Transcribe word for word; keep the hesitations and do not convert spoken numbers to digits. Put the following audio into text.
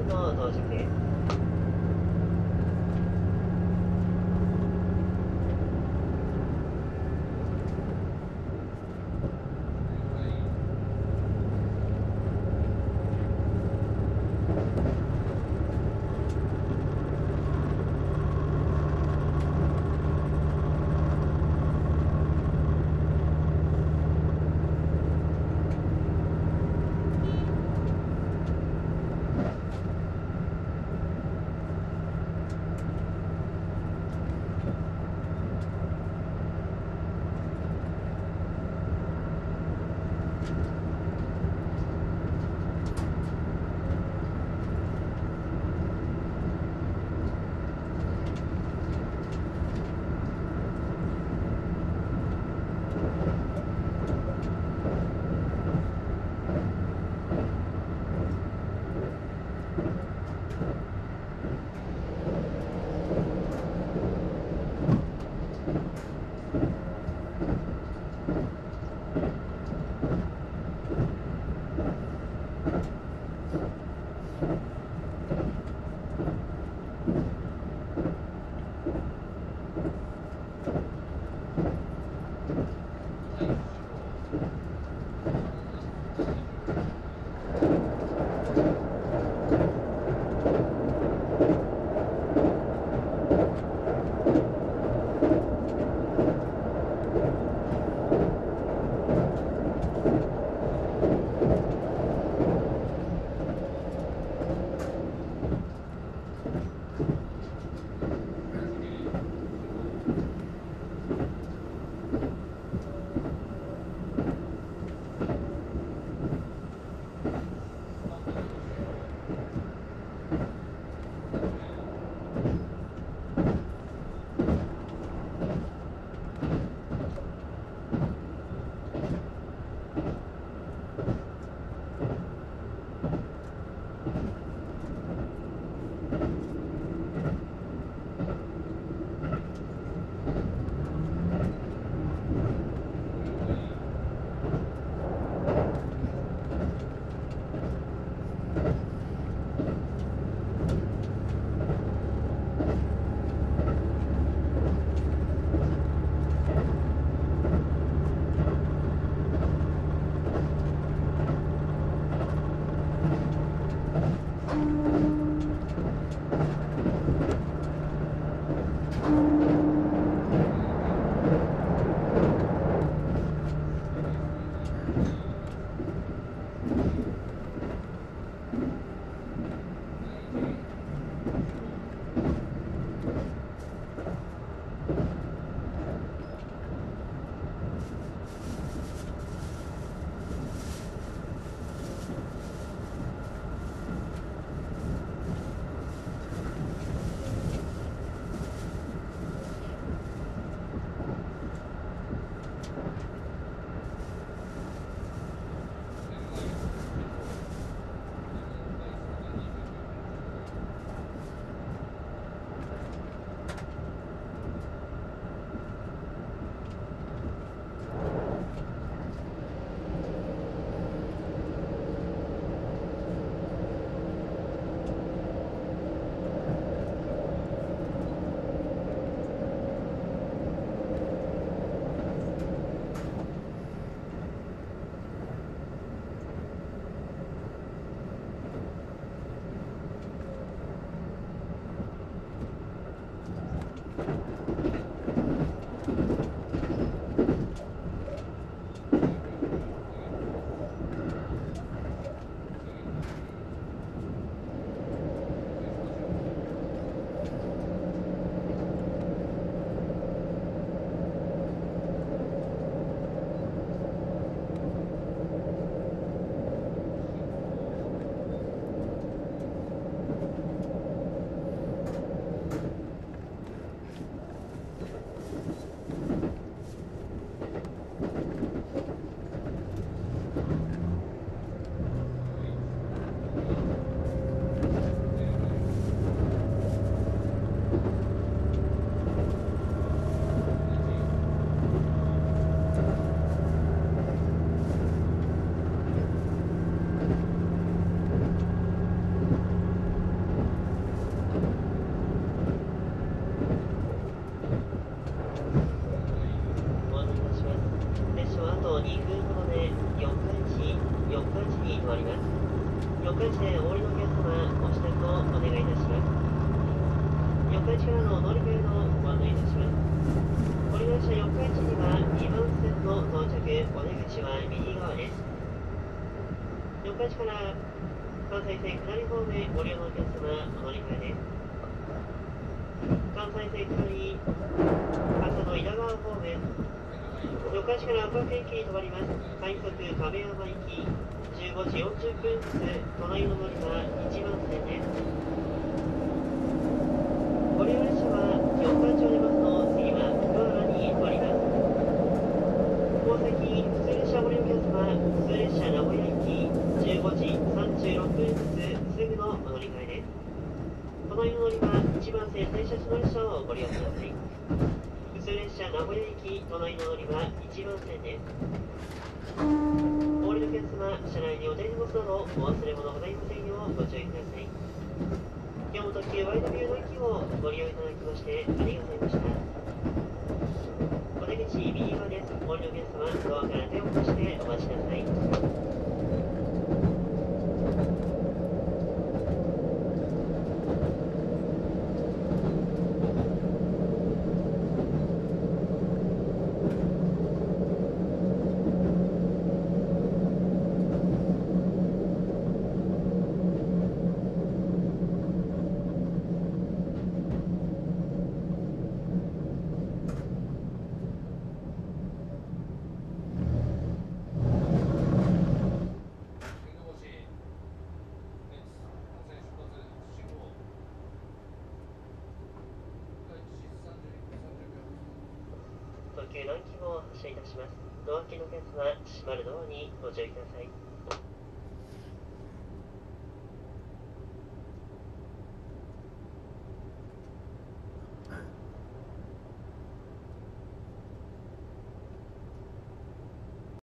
の同時系。 止まります。四日市でお降りのお客様、ご支度をお願いいたします。四日市からの乗り換えのご案内いたします。降りました四日市にはにばん線の到着、お出口は右側です。四日市から関西線下り方面ご利用のお客様、お乗り換えです。関西線下り、笠戸稲川方面、四日市から赤駅に停まります。快速亀山行き、じゅうごじよんじゅっぷん発、隣の乗り場いちばん線です。ご利用列車は四日市を出ますと、次は福原に停まります。大崎普通列車ご利用のお客様、普通列車名古屋行き、じゅうごじさんじゅうろっぷん発、すぐのお乗り換えです。隣の乗り場いちばん線停車中の列車をご利用ください。普通列車名古屋行き、隣の乗り場いちばん線です。お降りのお客様、車内にお手荷物などお忘れ物ございませんようご注意ください。今日も特急ワイドビューの駅をご利用いただきましてありがとうございました。お出口右側です。お降りのお客様、ドアから手を貸してお待ちください。特急南紀号を発車いたします。ドア付きのお客様、閉まるドアにご注意ください。